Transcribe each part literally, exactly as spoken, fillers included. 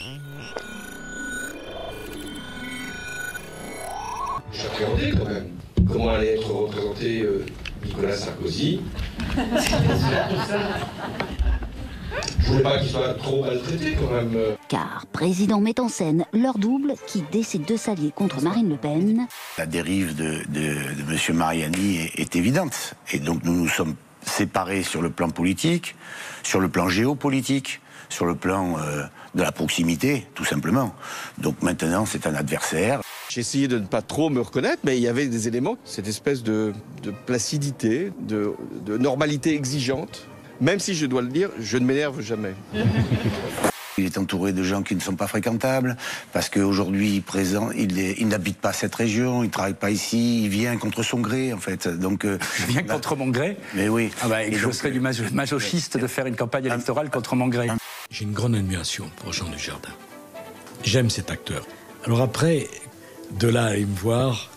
J'appréhendais quand même. Comment allait être représenté euh, Nicolas Sarkozy. Je voulais pas qu'il soit trop maltraité quand même. Car président met en scène leur double qui décide de s'allier contre Marine Le Pen. La dérive de, de, de M. Mariani est, est évidente. Et donc nous nous sommes séparés sur le plan politique, sur le plan géopolitique, sur le plan euh, de la proximité, tout simplement. Donc maintenant, c'est un adversaire. J'ai essayé de ne pas trop me reconnaître, mais il y avait des éléments, cette espèce de, de placidité, de, de normalité exigeante. Même si, je dois le dire, je ne m'énerve jamais. Il est entouré de gens qui ne sont pas fréquentables, parce qu'aujourd'hui, présent, il, est, il n'habite pas cette région, il ne travaille pas ici, il vient contre son gré, en fait. Donc, euh, il vient là, contre mon gré. Mais oui. Ah bah, et je donc, serais du masochiste de faire une campagne électorale contre mon gré. J'ai une grande admiration pour Jean Dujardin. J'aime cet acteur. Alors après, de là à aller me voir,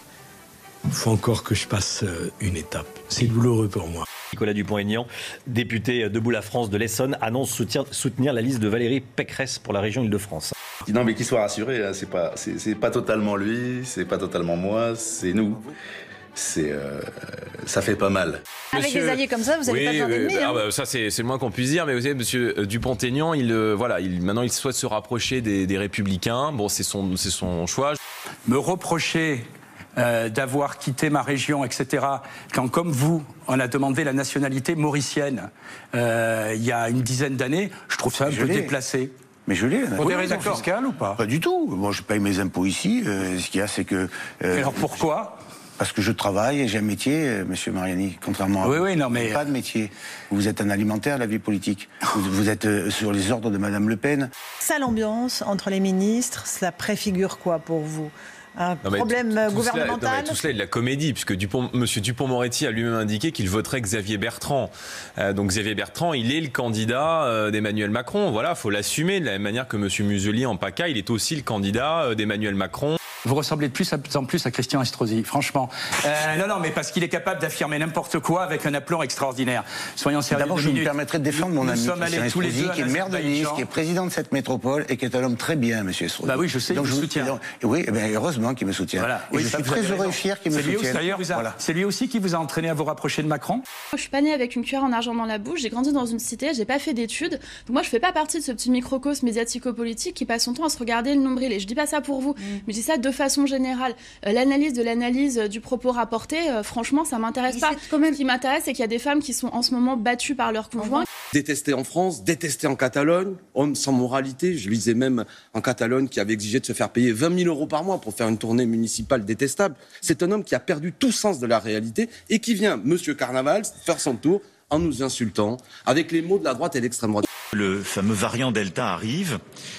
il faut encore que je passe une étape. C'est douloureux pour moi. Nicolas Dupont-Aignan, député Debout la France de l'Essonne, annonce soutenir, soutenir la liste de Valérie Pécresse pour la région Île-de-France. Non mais qu'il soit rassuré, c'est pas, c'est, c'est pas totalement lui, c'est pas totalement moi, c'est nous. C'est, euh, ça fait pas mal. Avec monsieur... des alliés comme ça, vous n'avez oui, pas besoin d'ennemis. euh, hein. ah bah, ça, c'est, c'est le moins qu'on puisse dire. Mais vous savez, monsieur Dupont-Aignan, il, euh, voilà, il, maintenant, il souhaite se rapprocher des, des Républicains. Bon, c'est son, c'est son choix. Me reprocher euh, d'avoir quitté ma région, et cetera, quand, comme vous, on a demandé la nationalité mauricienne euh, il y a une dizaine d'années, je trouve ça un je peu l'ai. déplacé. Mais je l'ai. Pour des raisons fiscales ou pas? Pas du tout. Moi, je paye mes impôts ici. Euh, ce qu'il y a, c'est que... Euh, alors pourquoi? Parce que je travaille et j'ai un métier, euh, monsieur Mariani, contrairement à oui, vous. Oui, non, mais... Pas de métier. Vous êtes un alimentaire, la vie politique. Vous, vous êtes euh, sur les ordres de madame Le Pen. Ça, l'ambiance entre les ministres, ça préfigure quoi pour vous? Un non, problème tout, tout gouvernemental cela, non, Tout cela est de la comédie, puisque Dupont, M. Dupond-Moretti a lui-même indiqué qu'il voterait Xavier Bertrand. Euh, donc Xavier Bertrand, il est le candidat euh, d'Emmanuel Macron. Voilà, il faut l'assumer, de la même manière que M. Muselier en PACA, il est aussi le candidat euh, d'Emmanuel Macron. Vous ressemblez de plus en plus à Christian Estrosi, franchement. Euh, non, non, mais parce qu'il est capable d'affirmer n'importe quoi avec un aplomb extraordinaire. Soyons sérieux. D'abord, je me permettrais de défendre mon Nous ami sommes Christian Estrosi, qui est maire de Nice, qui est président de cette métropole et qui est un homme très bien, monsieur Estrosi. Bah oui, je sais, donc, il je me soutient. Donc, oui, eh bien, heureusement qu'il me soutient. Voilà. Et oui, je suis très heureux et fier qu'il me soutienne. Voilà. C'est lui aussi qui vous a entraîné à vous rapprocher de Macron? Moi, je suis pas née avec une cuillère en argent dans la bouche, j'ai grandi dans une cité, j'ai pas fait d'études. Donc moi, je fais pas partie de ce petit microcosme médiatico-politique qui passe son temps à se regarder le nombril. Et je dis pas ça pour vous, mmh. mais je dis ça de façon générale. Euh, l'analyse de l'analyse euh, du propos rapporté, euh, franchement, ça m'intéresse pas. Quand même... Ce qui m'intéresse, c'est qu'il y a des femmes qui sont en ce moment battues par leurs conjoints. Détesté en France, détesté en Catalogne, homme sans moralité. Je lisais même en Catalogne qui avait exigé de se faire payer vingt mille euros par mois pour faire une tournée municipale détestable. C'est un homme qui a perdu tout sens de la réalité et qui vient, monsieur Carnaval, faire son tour en nous insultant avec les mots de la droite et de l'extrême droite. Le fameux variant Delta arrive,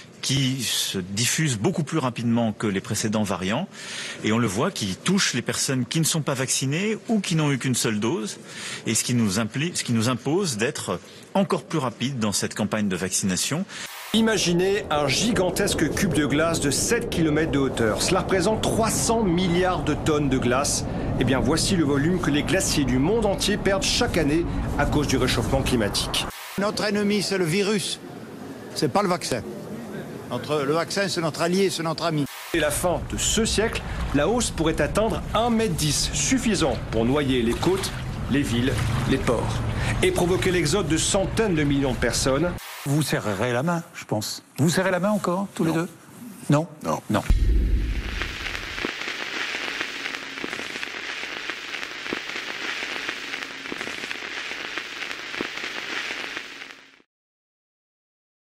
qui se diffuse beaucoup plus rapidement que les précédents variants. Et on le voit, qui touche les personnes qui ne sont pas vaccinées ou qui n'ont eu qu'une seule dose. Et ce qui nous impli- ce qui nous impose d'être encore plus rapide dans cette campagne de vaccination. Imaginez un gigantesque cube de glace de sept kilomètres de hauteur. Cela représente trois cents milliards de tonnes de glace. Eh bien, voici le volume que les glaciers du monde entier perdent chaque année à cause du réchauffement climatique. Notre ennemi, c'est le virus. C'est pas le vaccin. Notre, le vaccin, c'est notre allié, c'est notre ami. Et la fin de ce siècle, la hausse pourrait atteindre un mètre dix, suffisant pour noyer les côtes, les villes, les ports, et provoquer l'exode de centaines de millions de personnes. Vous serrerez la main, je pense. Vous serrez la main encore, tous non. les deux? Non. Non. Non.